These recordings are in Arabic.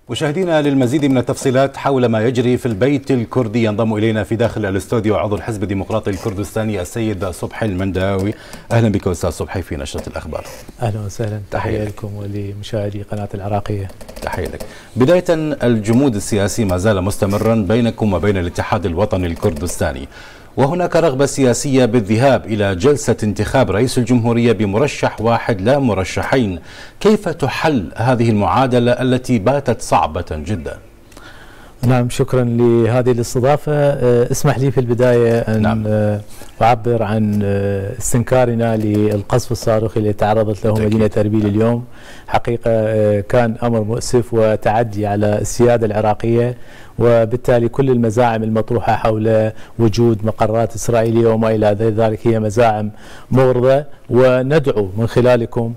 مشاهدينا، للمزيد من التفصيلات حول ما يجري في البيت الكردي ينضم إلينا في داخل الاستوديو عضو الحزب الديمقراطي الكردستاني السيد صبحي المنداوي. أهلا بك أستاذ صبحي في نشرة الأخبار. أهلا وسهلا، تحية لكم ولمشاهدي قناة العراقية. تحية لك. بداية، الجمود السياسي ما زال مستمرا بينكم وبين الاتحاد الوطني الكردستاني، وهناك رغبة سياسية بالذهاب إلى جلسة انتخاب رئيس الجمهورية بمرشح واحد لا مرشحين. كيف تحل هذه المعادلة التي باتت صعبة جدا؟ نعم، شكرا لهذه الاستضافة. اسمح لي في البداية أن أعبر عن استنكارنا للقصف الصاروخي اللي تعرضت له مدينة أربيل اليوم. حقيقة كان أمر مؤسف وتعدي على السيادة العراقية، وبالتالي كل المزاعم المطروحة حول وجود مقرات إسرائيلية وما إلى ذلك هي مزاعم مغرضة، وندعو من خلالكم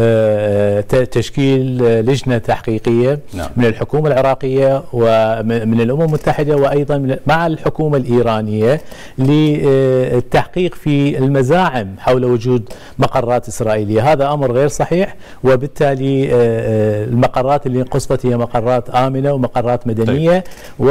تشكيل لجنة تحقيقية من الحكومة العراقية ومن الأمم المتحدة وأيضا مع الحكومة الإيرانية للتحقيق في المزاعم حول وجود مقرات إسرائيلية. هذا أمر غير صحيح، وبالتالي المقرات اللي انقصفت هي مقرات آمنة ومقرات مدنية.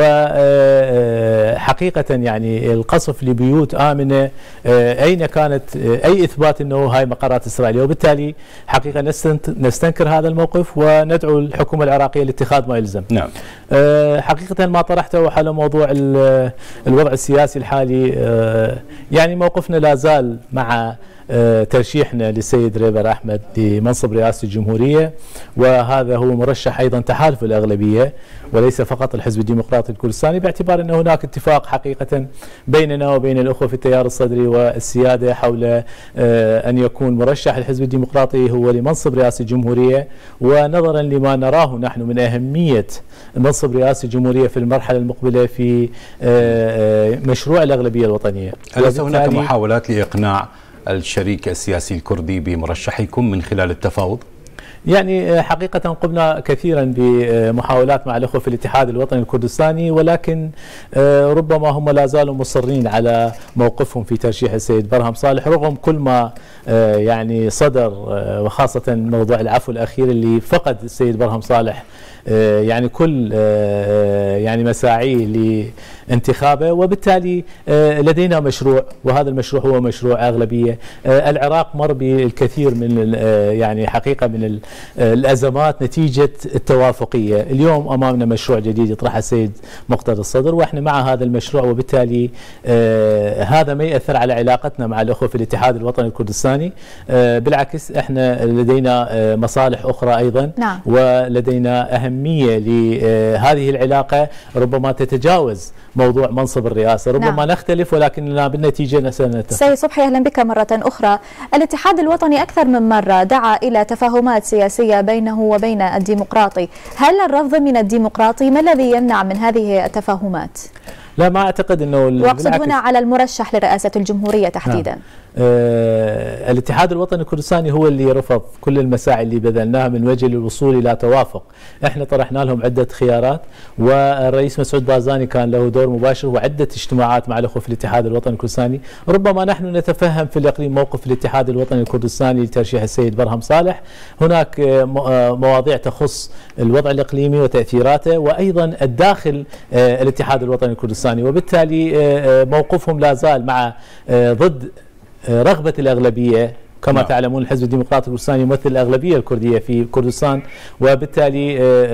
وحقيقة يعني القصف لبيوت آمنة، أين كانت أي إثبات أنه هاي مقرات إسرائيلية؟ وبالتالي حقيقة نستنكر هذا الموقف وندعو الحكومة العراقية لاتخاذ ما يلزم. نعم. حقيقة ما طرحته حول موضوع الوضع السياسي الحالي، يعني موقفنا لا زال مع ترشيحنا للسيد ريبر أحمد لمنصب رئاسة الجمهورية، وهذا هو مرشح أيضا تحالف الأغلبية وليس فقط الحزب الديمقراطي الكردستاني، باعتبار أن هناك اتفاق حقيقة بيننا وبين الأخوة في التيار الصدري والسيادة حول أن يكون مرشح الحزب الديمقراطي هو لمنصب رئاسة الجمهورية. ونظرا لما نراه نحن من أهمية منصب رئاسة الجمهورية في المرحلة المقبلة في مشروع الأغلبية الوطنية. أليس هناك محاولات لإقناع الشريك السياسي الكردي بمرشحكم من خلال التفاوض؟ يعني حقيقة قمنا كثيرا بمحاولات مع الأخوة في الاتحاد الوطني الكردستاني، ولكن ربما هم لا زالوا مصرين على موقفهم في ترشيح السيد برهم صالح رغم كل ما يعني صدر، وخاصة موضوع العفو الأخير اللي فقد السيد برهم صالح يعني كل يعني مساعيه لانتخابه. وبالتالي لدينا مشروع، وهذا المشروع هو مشروع أغلبية. العراق مر بالكثير من يعني حقيقة من الأزمات نتيجة التوافقية. اليوم أمامنا مشروع جديد يطرحه السيد مقتدى الصدر، وإحنا مع هذا المشروع، وبالتالي هذا ما يأثر على علاقتنا مع الأخوة في الاتحاد الوطني الكردستاني. بالعكس إحنا لدينا مصالح أخرى أيضا. نعم. ولدينا أهمية لهذه العلاقة ربما تتجاوز موضوع منصب الرئاسة. ربما نعم. نختلف، ولكننا بالنتيجة سنتفق. سيد صبحي، أهلا بك مرة أخرى. الاتحاد الوطني أكثر من مرة دعا إلى تفاهمات سياسية بينه وبين الديمقراطي. هل الرفض من الديمقراطي ما الذي يمنع من هذه التفاهمات؟ لا، ما أعتقد أنه، وأقصد هنا على المرشح لرئاسة الجمهورية تحديدا. الاتحاد الوطني الكردستاني هو اللي رفض كل المساعي اللي بذلناها من وجه للوصول إلى توافق. احنا طرحنا لهم عدة خيارات، والرئيس مسعود بارزاني كان له دور مباشر وعدة اجتماعات مع الأخوة في الاتحاد الوطني الكردستاني. ربما نحن نتفهم في الإقليم موقف الاتحاد الوطني الكردستاني لترشيح السيد برهم صالح. هناك مواضيع تخص الوضع الإقليمي وتأثيراته، وأيضا الداخل الاتحاد الوطني الكردستاني، وبالتالي موقفهم لا زال مع ضد رغبة الأغلبية. كما تعلمون الحزب الديمقراطي الكردستاني يمثل الأغلبية الكردية في كردستان، وبالتالي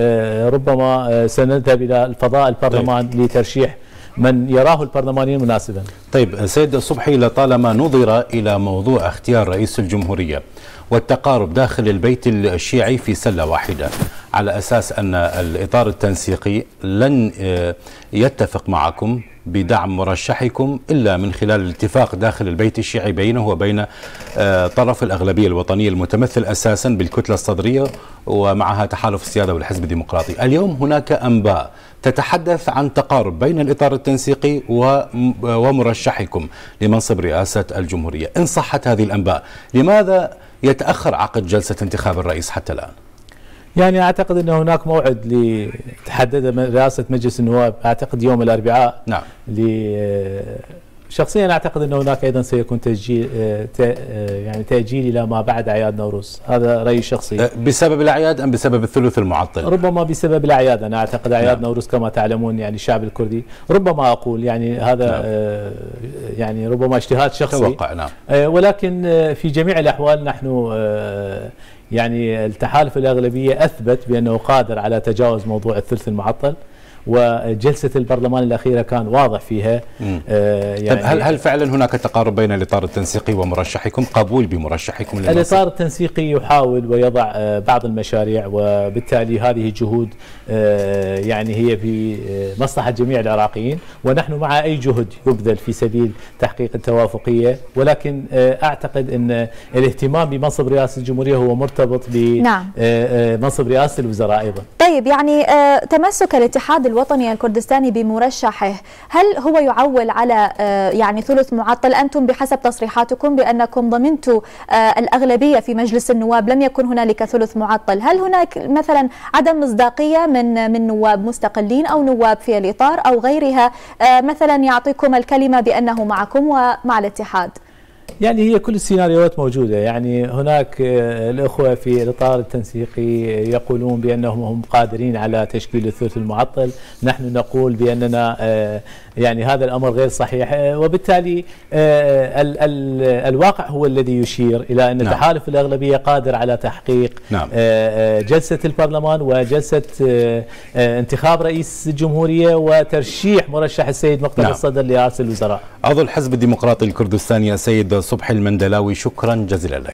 ربما سنذهب إلى الفضاء البرلمان لترشيح من يراه البرلماني مناسبا. طيب سيد صبحي، لطالما نظر إلى موضوع اختيار رئيس الجمهورية والتقارب داخل البيت الشيعي في سلة واحدة، على أساس أن الإطار التنسيقي لن يتفق معكم بدعم مرشحكم إلا من خلال الاتفاق داخل البيت الشيعي بينه وبين طرف الأغلبية الوطنية المتمثل أساسا بالكتلة الصدرية ومعها تحالف السيادة والحزب الديمقراطي. اليوم هناك أنباء تتحدث عن تقارب بين الإطار التنسيقي ومرشحكم لمنصب رئاسة الجمهورية. إن صحت هذه الأنباء، لماذا يتأخر عقد جلسة انتخاب الرئيس حتى الآن؟ يعني أعتقد أن هناك موعد لتحدد رئاسة مجلس النواب، أعتقد يوم الأربعاء. نعم. شخصيا اعتقد ان هناك ايضا سيكون تسجيل يعني تاجيل الى ما بعد اعياد نوروز، هذا رايي الشخصي. بسبب الاعياد ام بسبب الثلث المعطل؟ ربما بسبب الاعياد، انا اعتقد اعياد نوروز كما تعلمون يعني الشعب الكردي، ربما اقول يعني هذا يعني ربما اجتهاد شخصي توقع. نعم. ولكن في جميع الاحوال نحن يعني التحالف الاغلبيه اثبت بانه قادر على تجاوز موضوع الثلث المعطل، وجلسة البرلمان الأخيرة كان واضح فيها. يعني هل فعلا هناك تقارب بين الإطار التنسيقي ومرشحكم، قبول بمرشحكم للمنصب؟ الإطار التنسيقي يحاول ويضع بعض المشاريع، وبالتالي هذه جهود يعني هي في مصلحة جميع العراقيين، ونحن مع أي جهد يبذل في سبيل تحقيق التوافقية، ولكن أعتقد أن الاهتمام بمنصب رئاسة الجمهورية هو مرتبط بمنصب رئاسة الوزراء أيضا. طيب، يعني تمسك الاتحاد الوطني الكردستاني بمرشحه، هل هو يعول على يعني ثلث معطل؟ أنتم بحسب تصريحاتكم بأنكم ضمنتوا الأغلبية في مجلس النواب، لم يكن هنالك ثلث معطل، هل هناك مثلا عدم مصداقية من نواب مستقلين أو نواب في الإطار أو غيرها مثلا يعطيكم الكلمة بأنه معكم ومع الاتحاد؟ يعني هي كل السيناريوهات موجودة، يعني هناك الأخوة في الإطار التنسيقي يقولون بأنهم هم قادرين على تشكيل الثلث المعطل، نحن نقول بأننا يعني هذا الأمر غير صحيح، وبالتالي الواقع هو الذي يشير إلى أن تحالف الأغلبية قادر على تحقيق جلسة البرلمان وجلسة انتخاب رئيس الجمهورية وترشيح مرشح السيد مقتدى الصدر لرئاسة الوزراء. عضو الحزب الديمقراطي الكردستاني السيد صبحي المندلاوي، شكرا جزيلا لك.